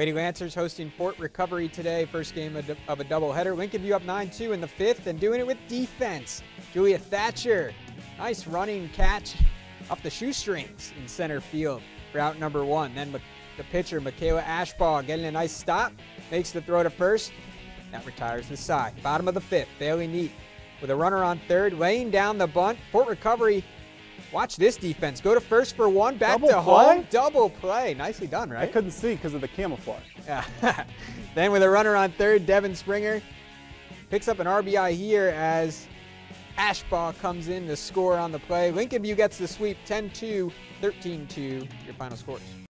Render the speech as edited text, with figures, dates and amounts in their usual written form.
Lady Lancers hosting Fort Recovery today. First game of a doubleheader. Lincoln View up 9-2 in the 5th and doing it with defense. Julia Thatcher. Nice running catch off the shoestrings in center field for out number 1. Then the pitcher, Michaela Ashbaugh, getting a nice stop. Makes the throw to first. That retires the side. Bottom of the 5th. Bailey Neat with a runner on third. Laying down the bunt. Fort Recovery. Watch this defense. Go to first for 1. Back Double to play? home. Double play. Nicely done, right? I couldn't see because of the camouflage. Yeah. Then with a runner on third, Devin Springer picks up an RBI here as Ashbaugh comes in to score on the play. Lincoln View gets the sweep 10-2, 13-2, your final scores.